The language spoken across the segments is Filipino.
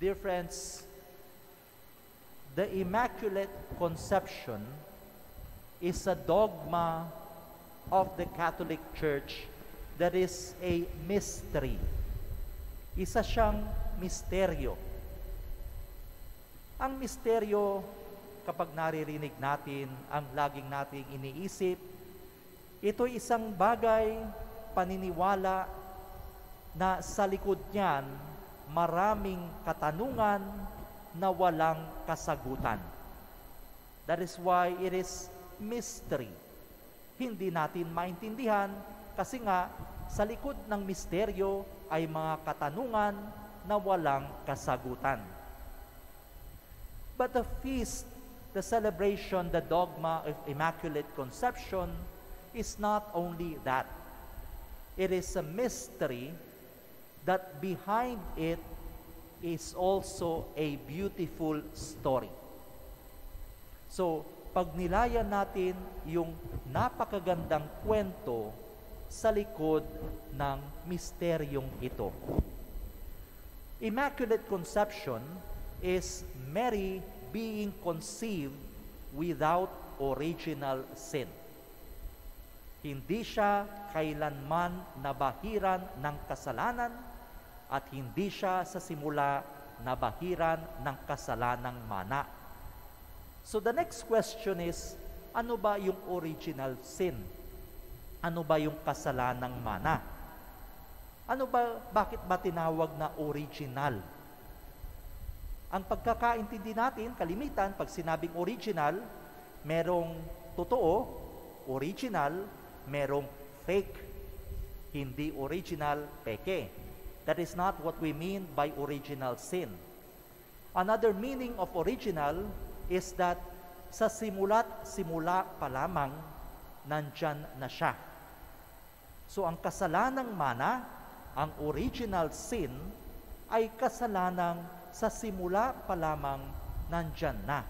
Dear friends, the Immaculate Conception is a dogma of the Catholic Church that is a mystery. Isa siyang misteryo. Ang misteryo, kapag naririnig natin, ang laging nating iniisip, ito'y isang bagay, paniniwala, na sa likod niyan, maraming katanungan na walang kasagutan. That is why it is mystery. Hindi natin maintindihan kasi nga sa likod ng misteryo ay mga katanungan na walang kasagutan. But the feast, the celebration, the dogma of Immaculate Conception is not only that. It is a mystery that behind it is also a beautiful story. So, pag nilayan natin yung napakagandang kwento sa likod ng misteryong ito. Immaculate Conception is Mary being conceived without original sin. Hindi siya kailanman nabahiran ng kasalanan at hindi siya sa simula nabahiran ng kasalanang mana. So the next question is, ano ba yung original sin? Ano ba yung kasalanang mana? Bakit ba tinawag na original? Ang pagkakaintindi natin, kalimitan, pag sinabing original, merong totoo, original, merong fake, hindi original, peke. That is not what we mean by original sin. Another meaning of original is that sa simula pa lamang, nandyan na siya. So ang kasalanang mana, ang original sin, ay kasalanang sa simula pa lamang nandyan na.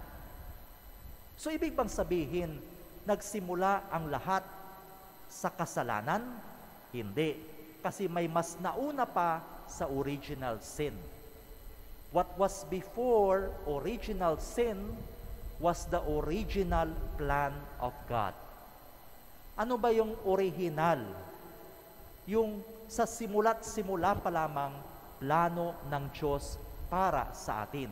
So ibig bang sabihin, nagsimula ang lahat sa kasalanan? Hindi. Kasi may mas nauna pa sa original sin. What was before original sin was the original plan of God. Ano ba yung original? Yung sa simula pa lamang plano ng Diyos para sa atin.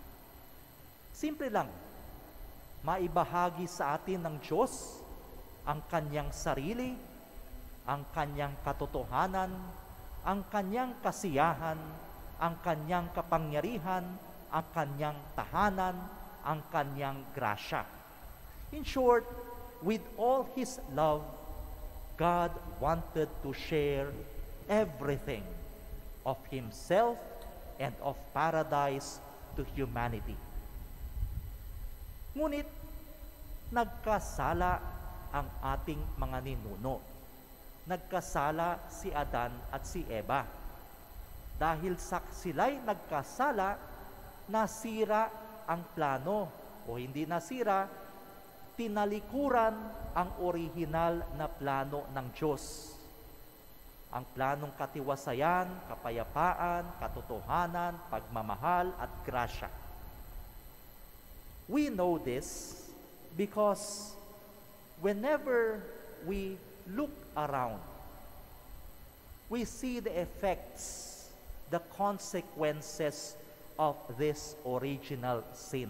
Simple lang, maibahagi sa atin ng Diyos ang kanyang sarili, ang kanyang katotohanan, ang kanyang kasiyahan, ang kanyang kapangyarihan, ang kanyang tahanan, ang kanyang grasya. In short, with all His love, God wanted to share everything of Himself and of paradise to humanity. Ngunit, nagkasala ang ating mga ninuno. Nagkasala si Adan at si Eva. Dahil sila'y nagkasala, nasira ang plano, o hindi nasira, tinalikuran ang orihinal na plano ng Diyos. Ang planong katiwasayan, kapayapaan, katotohanan, pagmamahal at grasya. We know this because whenever we look around, we see the effects, the consequences of this original sin.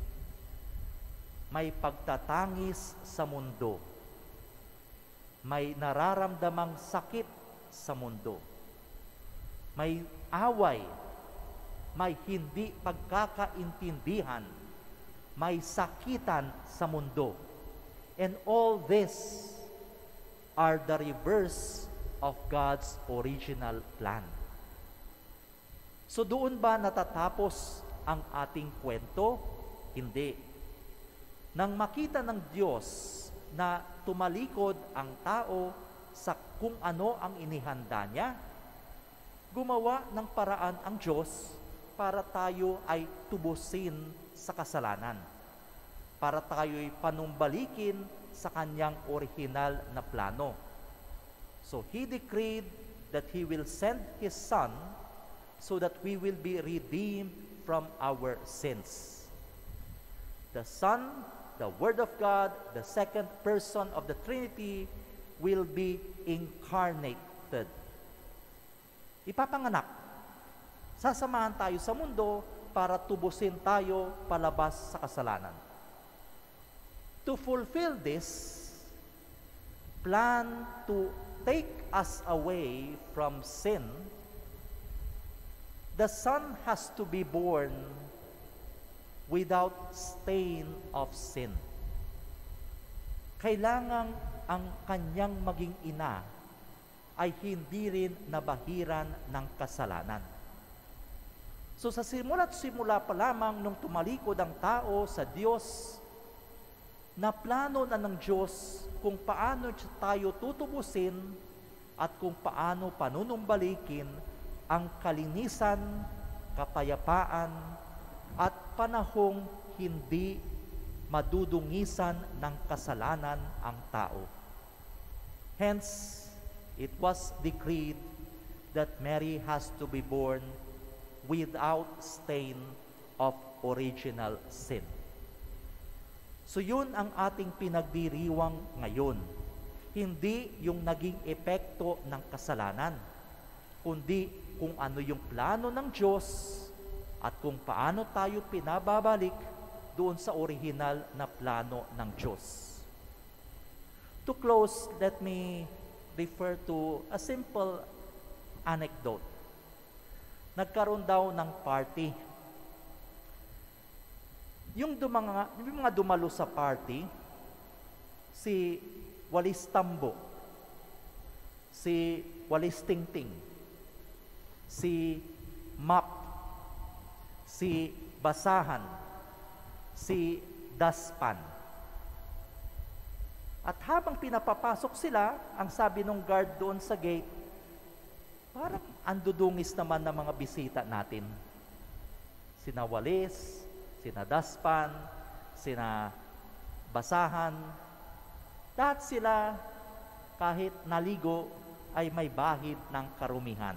May pagtatangis sa mundo. May nararamdamang sakit sa mundo. May away. May hindi pagkakaintindihan. May sakitan sa mundo. And all this are the reverse of God's original plan. So doon ba natatapos ang ating kwento? Hindi. Nang makita ng Diyos na tumalikod ang tao sa kung ano ang inihanda niya, gumawa ng paraan ang Diyos para tayo ay tubusin sa kasalanan, para tayo'y panumbalikin sa kanyang original na plano. So He decreed that He will send His Son so that we will be redeemed from our sins. The Son, the Word of God, the second person of the Trinity, will be incarnated. Ipapanganak. Sasamahan tayo sa mundo para tubusin tayo palabas sa kasalanan. To fulfill this plan to take us away from sin, the Son has to be born without stain of sin. Kailangan ang kanyang maging ina ay hindi rin nabahiran ng kasalanan. So sa simula't simula pa lamang nung tumalikod ang tao sa Diyos, na plano na ng Diyos kung paano tayo tutubusin at kung paano panunumbalikin ang kalinisan, kapayapaan, at panahong hindi madudungisan ng kasalanan ang tao. Hence, it was decreed that Mary has to be born without stain of original sin. So yun ang ating pinagdiriwang ngayon. Hindi yung naging epekto ng kasalanan, kundi kung ano yung plano ng Diyos at kung paano tayo pinababalik doon sa original na plano ng Diyos. To close, let me refer to a simple anecdote. Nagkaroon daw ng party. Yung mga dumalo sa party, si Walis Tambo, si Walis Tingting, si Map, si Basahan, si Daspan. At habang pinapapasok sila, ang sabi ng guard doon sa gate, parang andudungis naman ng mga bisita natin. Sina Walis, sina Daspan, sina Basahan, lahat sila kahit naligo ay may bahid ng karumihan.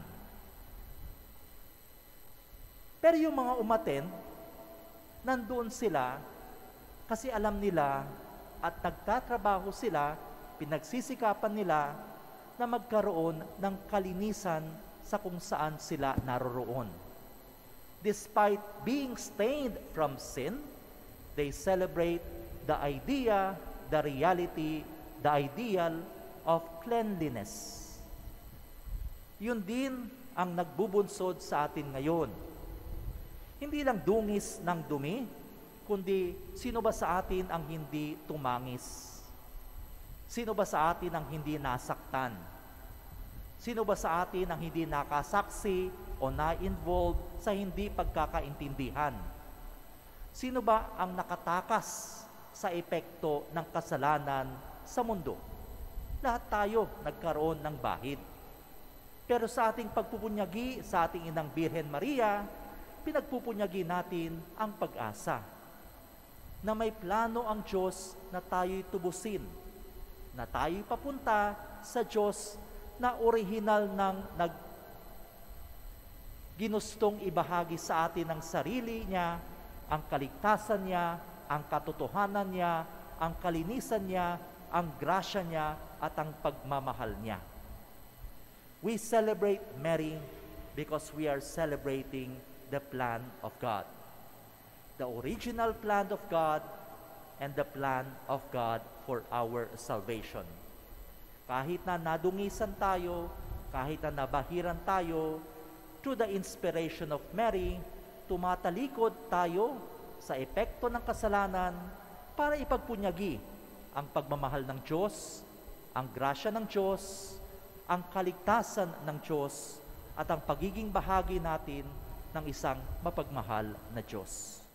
Pero yung mga umattend, nandoon sila kasi alam nila at nagtatrabaho sila, pinagsisikapan nila na magkaroon ng kalinisan sa kung saan sila naroroon. Despite being stained from sin, they celebrate the idea, the reality, the ideal of cleanliness. Yun din ang nagbubunsod sa atin ngayon. Hindi lang dungis ng dumi, kundi sino ba sa atin ang hindi tumangis? Sino ba sa atin ang hindi nasaktan? Sino ba sa atin ang hindi nakasaksi o na-involved sa hindi pagkakaintindihan? Sino ba ang nakatakas sa epekto ng kasalanan sa mundo? Lahat tayo nagkaroon ng bahid. Pero sa ating pagpupunyagi sa ating Inang Birhen Maria, pinagpupunyagi natin ang pag-asa na may plano ang Diyos na tayo'y tubusin, na tayo'y papunta sa Diyos na orihinal ng ginustong ibahagi sa atin ng sarili niya, ang kaligtasan niya, ang katotohanan niya, ang kalinisan niya, ang grasya niya, at ang pagmamahal niya. We celebrate Mary because we are celebrating the plan of God. The original plan of God and the plan of God for our salvation. Kahit na nadungisan tayo, kahit na nabahiran tayo, through the inspiration of Mary, tumatalikod tayo sa epekto ng kasalanan para ipagpunyagi ang pagmamahal ng Diyos, ang grasya ng Diyos, ang kaligtasan ng Diyos, at ang pagiging bahagi natin ng isang mapagmahal na Diyos.